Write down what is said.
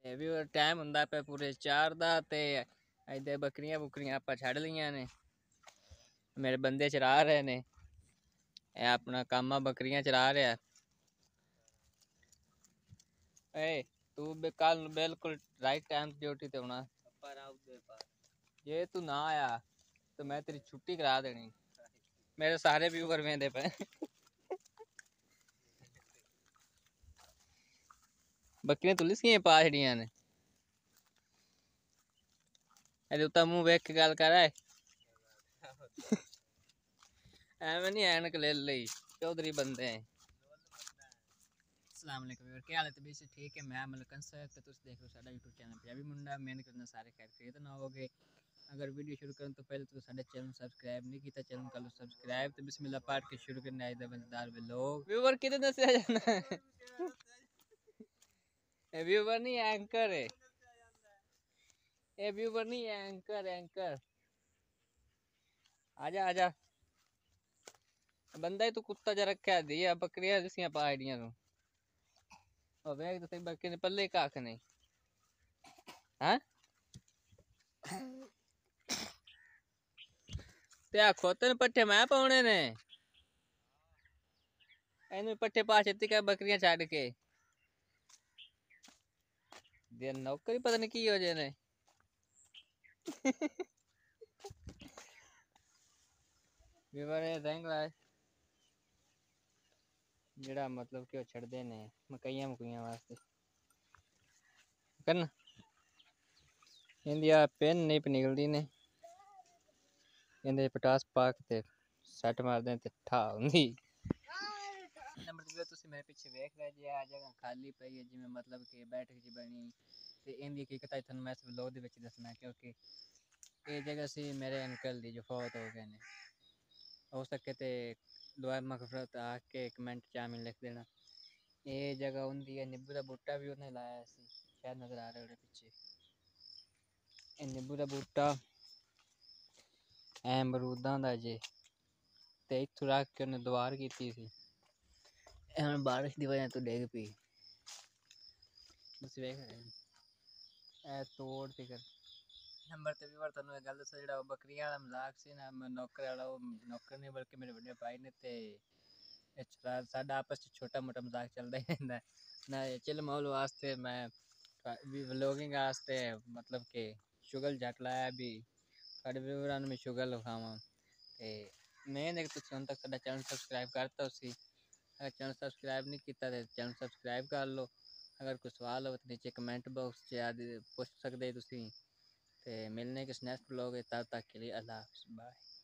ਇਹ ਵੀ ਟਾਈਮ ਹੁੰਦਾ ਪਿਆ ਪੂਰੇ 4 ਦਾ ਤੇ ਇੱਧਰ ਬੱਕਰੀਆਂ ਬੁੱਕਰੀਆਂ ਆਪਾਂ ਛੱਡ ਲਈਆਂ ਨੇ। ਮੇਰੇ ਬੰਦੇ ਚਰਾ ਰਹੇ ਨੇ। ਇਹ ਆਪਣਾ ਕੰਮ ਆ, ਬੱਕਰੀਆਂ ਚਰਾ ਰਿਹਾ। ਏ ਤੂੰ ਕੱਲ बिल्कुल राइट टाइम ड्यूटी ते होना। जे तू ना आया तो मैं तेरी छुट्टी करा देनी। मेरे सारे व्यूवर वेंदे पे बकरियां तुलिस की पा छड़ियां ने। ਇਹਦੇ ਉੱਤਾ ਮੂੰਹ ਵੇਖ ਕੇ ਗੱਲ ਕਰ ਐ ਐਵੇਂ नहीं ऐनक ले ਲਈ चौधरी बंदे हैं। अस्सलाम वालेकुम व्यूअर, क्या हाल है? तबीयत से ठीक है? मैं मलकन सर तो तुम देख रहे हो साडा यूट्यूब चैनल पंजाबी मुंडा। मेहनत करना सारे खैर खरीद ना होगे। अगर वीडियो शुरू करें तो पहले तो साडे चैनल सब्सक्राइब नहीं किया, चैनल कर लो सब्सक्राइब। तो बिस्मिल्लाह पाठ के शुरू करने आए मजेदार व्लॉग। व्यूअर किधर दसया जाना ए व्यूअर नहीं एंकर है, ए व्यूअर नहीं एंकर एंकर। आजा आजा बंदा ही तू कुत्ता जा रखा दिया बकरियां जिसियां पाड़ियां तू और वेख तो सही बकरी ने पल्ले कख नहीं। हां ते आ खोते ने पट्ठे मैं पाउने ने एनु पट्ठे पा छत्ती का बकरियां छाड़ के दे नौकरी पता नहीं की हो जे ने विवरे देंगला जेड़ा मतलब कि छड़ दे ने मकइयां मकुइयां वास्ते करना इंदिया पेन नहीं पे निकलदी ने। इंदे पटास पाक ते सट मार दे ते ठा हुंदी। नंबर 2 तुसी मेरे पीछे देख रहे जी आ जगह खाली पई है जिवें मतलब कि बैठक जी बनी ते इंदी हकीकत थन मैं इस व्लॉग दे विच दसना क्योंकि ये जगह सी मेरे अंकल दी जो फौत हो गए ने। हो सके ते दुआ मगफरत आके कमेंट च आमीन लिख देना। ये जगह होंदी है नींबू दा बूटा भी उन्हें लाया सी, शायद नजर आ रहा है पीछे ये नींबू दा बूटा अमरूदां दा जे ते इत्थों रख के उन्हें दवार की सी। बारिश की वजह तो डिग पी बस वेख रहे तोड़ ते कर नंबर ते भी तनु एक गल दसा जेड़ा बकरियां वाला मजाक सी ना मैं नौकर वाला वो नौकर नहीं बल्कि मेरे बड़े भाई ने ते साडा आपस में छोटा मोटा मजाक चलदा ही रहंदा ना चिल माहौल वास्ते मैं व्लॉगिंग वास्ते मतलब के शुगल जट लाया भी साडे व्यूअरां में शुगल खावा ते मैं देख तुम हुन तक साडा चैनल सब्सक्राइब करता उसी। अगर चैनल सब्सक्राइब नहीं किया तो चैनल सब्सक्राइब कर लो। अगर कोई सवाल हो तो नीचे कमेंट बॉक्स पूछ सकते तुसी ते मिलने के नेक्स्ट व्लॉग तब तक के लिए अल्लाह हाफ़िज़ बाय।